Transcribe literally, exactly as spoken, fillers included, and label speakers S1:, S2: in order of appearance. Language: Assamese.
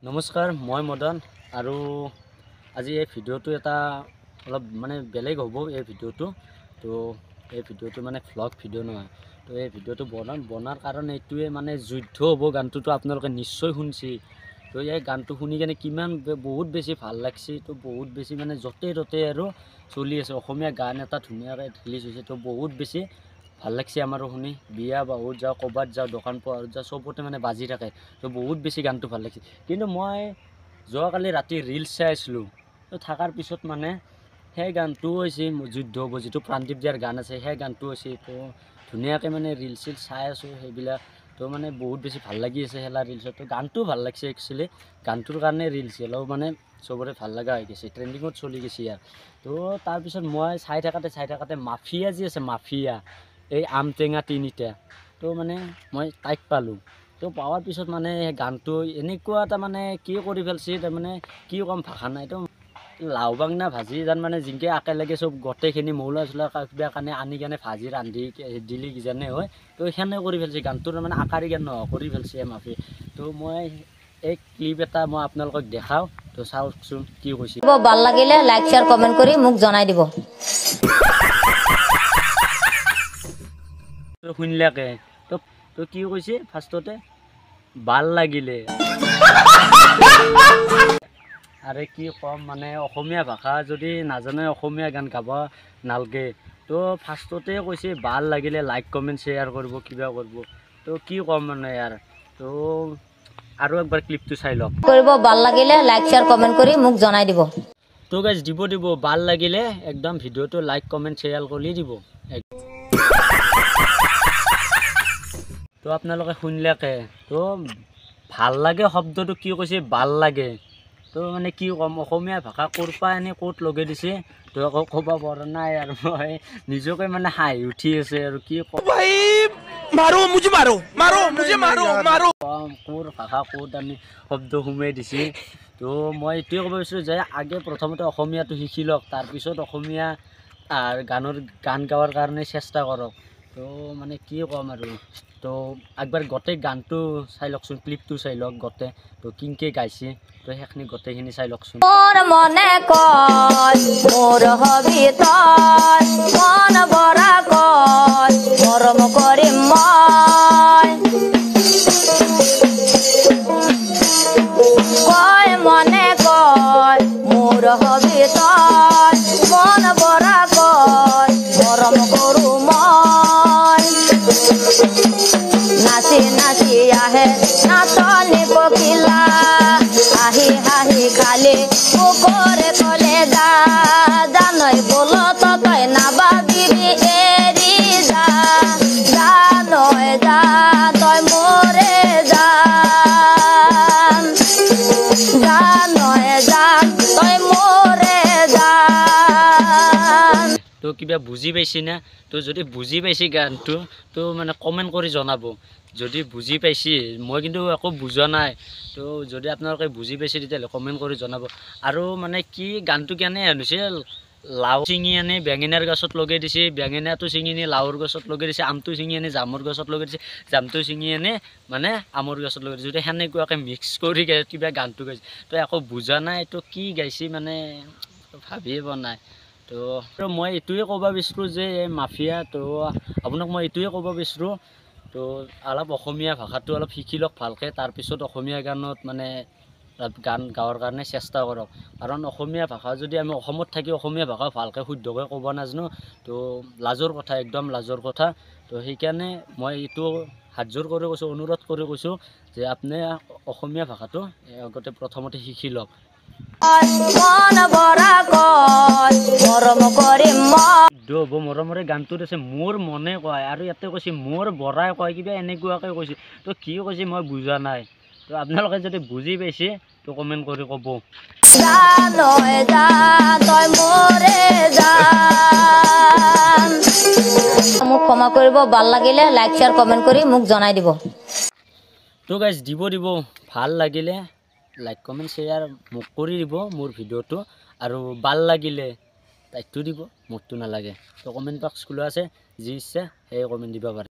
S1: নমস্কাৰ, মই মদন আৰু আজি এই ভিডিঅ'টো এটা অলপ মানে বেলেগ হ'ব। এই ভিডিঅ'টো তো এই ভিডিঅ'টো মানে ভ্লগ ভিডিঅ' নহয়। তো এই ভিডিঅ'টো বনাম বনাৰ কাৰণে এইটোৱে মানে যুদ্ধ হ'ব। গানটোতো আপোনালোকে নিশ্চয় শুনছি। তো এই গানটো শুনি কেনে কিমান বহুত বেছি ভাল লাগছে। তো বহুত বেছি মানে য'তে ত'তে আৰু চলি আছে। অসমীয়া গান এটা ধুনীয়াকৈ ৰিলিজ হৈছে। তো বহুত বেছি ভাল লাগছে আমাৰো শুনি। বিয়া বাহুত যাওঁ, ক'ৰবাত যাওঁ, দোকান পোহাৰত যাওঁ, চবতে মানে বাজি থাকে। তো বহুত বেছি গানটো ভাল লাগিছে। কিন্তু মই যোৱাকালি ৰাতি ৰিলচ চাই আছিলোঁ। তো থকাৰ পিছত মানে সেই গানটোও হৈছে যুদ্ধ হ'ব, যিটো প্ৰাণদীপ দিয়াৰ গান আছে সেই গানটো হৈছে। তো ধুনীয়াকৈ মানে ৰিলচ চিলচ চাই আছোঁ সেইবিলাক। তো মানে বহুত বেছি ভাল লাগি আছে সেইলা ৰিলচত। তো গানটোও ভাল লাগিছে একচুৱেলি। গানটোৰ কাৰণে ৰিলচ হ'লেও মানে চবৰে ভাল লগা হৈ গৈছে, ট্ৰেণ্ডিঙত চলি গৈছে ইয়াৰ। তো তাৰপিছত মই চাই থাকোঁতে চাই থাকোঁতে মাফিয়া যি আছে, মাফিয়া এই আম টেঙা তিনিটা, তো মানে মই তাইক পালোঁ। তো পাৱাৰ পিছত মানে গানটো এনেকুৱা এটা মানে কি কৰি পেলাইছে, তাৰমানে কি ক'ম, ভাষা নাই। তো লাও বাংনা ভাজি যেন মানে জিনকে একেলগে চব গোটেইখিনি মৌলা চোলা কিবা কাৰণে আনি কেনে ভাজি ৰান্ধি দিলি কিজানে হয়। তো সেনে কৰি পেলাইছে গানটোৰ মানে আকাৰী জ্ঞান নোহোৱা কৰি পেলাইছে মাফি। তো মই এই ক্লিপ এটা মই আপোনালোকক দেখাওঁ। তো চাওকচোন কি কৈছে।
S2: ভাল লাগিলে লাইক শেয়ার কমেন্ট কৰি মোক জনাই দিব।
S1: তো শুনিলাকে তো তো কি কৈছে ফাৰ্ষ্টতে, ভাল লাগিলে। আৰে কি ক'ম, মানে অসমীয়া ভাষা যদি নাজানে, অসমীয়া গান গাব নালগে। তো ফাৰ্ষ্টতে কৈছে ভাল লাগিলে লাইক কমেণ্ট শ্বেয়াৰ কৰিব, কিবা কৰিব। তো কি ক'ম মানে ইয়াৰ। তো আৰু একবাৰ ক্লিপটো চাই লওক।
S2: কৰিব ভাল লাগিলে লাইক শেয়াৰ কমেন্ট কৰি মোক জনাই দিব।
S1: তো গাইজ দিব দিব ভাল লাগিলে একদম ভিডিঅ'টো লাইক কমেণ্ট শ্বেয়াৰ কৰি দিব। তো আপোনালোকে শুনিলাকে তো ভাল লাগে শব্দটো কি কৈছে, ভাল লাগে। তো মানে কি ক'ম, অসমীয়া ভাষা ক'ৰ পৰা এনেই ক'ত লগাই দিছে তো আকৌ ক'ব পৰা নাই। আৰু মই নিজকে মানে হাঁহি উঠি আছে আৰু কি ক'ম, ক'ৰ ভাষা ক'ত আমি শব্দ সোমাই দিছে। তো মই এইটোৱে ক'ব বিচাৰোঁ যে আগে প্ৰথমতে অসমীয়াটো শিকি লওক, তাৰপিছত অসমীয়া গানৰ গান গাৱাৰ কাৰণে চেষ্টা কৰক। তো মানে কি ক'ম আৰু। তো একবাৰ গোটেই গানটো চাই লওকচোন, ক্লিপটো চাই লওক গোটেই। তো কিনকে গাইছে তো সেইখিনি গোটেইখিনি চাই লওকচোন।
S2: মোৰ মনে কয় মোৰ হবি তই, মন বৰা কয় মৰম কৰিম মই। কয় মনে কয় মোৰ হবি তই, মন বৰা কয় মৰম কৰো মই। নাচি নাচি আহে নাচনি পখিলা, হাঁহি হাঁহি খালি পুকুৰে কলে যা, জানৈ বলত তই নাবাবিবি এৰি যা, জানৈ যা তই মৰে যা, জানৈ যা তই মৰে যা।
S1: তো কিবা বুজি পাইছে না? তো যদি বুজি পাইছে গানটো তো মানে কমেণ্ট কৰি জনাব যদি বুজি পাইছে। মই কিন্তু একো বুজা নাই। তো যদি আপোনালোকে বুজি পাইছে তেতিয়াহ'লে কমেণ্ট কৰি জনাব। আৰু মানে কি গানটো কেনে আনিছে, লাও ছিঙি আনি বেঙেনাৰ গছত লগাই দিছে, বেঙেনাটো ছিঙি আনি লাওৰ গছত লগাই দিছে, আমটো ছিঙি আনি জামৰ গছত লগাই দিছে, জামটো ছিঙি আনি মানে আমৰ গছত লগাই দিছে। যদি সেনেকুৱাকৈ মিক্স কৰি কিবা গানটো গাইছে তো একো বুজা নাই। তো কি গাইছে মানে ভাবিয়ে পোৱা নাই। তো মই এইটোৱে ক'ব বিচাৰোঁ যে এই মাফিয়া, তো আপোনাক মই এইটোৱে ক'ব বিচাৰোঁ, তো অলপ অসমীয়া ভাষাটো অলপ শিকি লওক ভালকৈ, তাৰপিছত অসমীয়া গানত মানে গান গাৱাৰ কাৰণে চেষ্টা কৰক। কাৰণ অসমীয়া ভাষা যদি আমি অসমত থাকি অসমীয়া ভাষা ভালকৈ শুদ্ধকৈ ক'ব নাজানো তো লাজৰ কথা, একদম লাজৰ কথা। তো সেইকাৰণে মই এইটো হাত জোৰ কৰি কৈছোঁ, অনুৰোধ কৰি কৈছোঁ যে আপুনি অসমীয়া ভাষাটো আগতে প্ৰথমতে শিকি লওক।
S2: মন বৰা কয় মৰম কৰিম মই।
S1: দব মৰমৰে গানটোত আছে মোৰ মনে কয়, আৰু ইয়াতে কৈছে মোৰ বৰাই কয়, কিবা এনেকুৱাকৈ কৈছে। তো কি কৈছে মই বুজা নাই। তো আপোনালোকে যদি বুজি পাইছে তো কমেণ্ট কৰি ক'ব।
S2: জানৈ যা তই মৰে যা। মোক ক্ষমা কৰিব, ভাল লাগিলে লাইক শেয়াৰ কমেন্ট কৰি মোক জনাই দিব।
S1: তো গাইজ দিব দিব ভাল লাগিলে লাইক কমেণ্ট শ্বেয়াৰ মোক কৰি দিব মোৰ ভিডিঅ'টো, আৰু ভাল লাগিলে তাইকটো দিব, মোৰটো নালাগে। তো কমেণ্ট বক্স খোলা আছে, যি ইচ্ছা সেই কমেণ্ট দিব পাৰে।